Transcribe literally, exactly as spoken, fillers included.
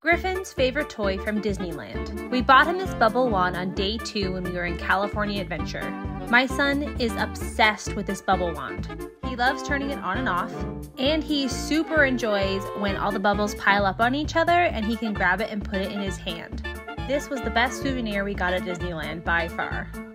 Griffin's favorite toy from Disneyland. We bought him this bubble wand on day two when we were in California Adventure. My son is obsessed with this bubble wand. He loves turning it on and off, and he super enjoys when all the bubbles pile up on each other and he can grab it and put it in his hand. This was the best souvenir we got at Disneyland by far.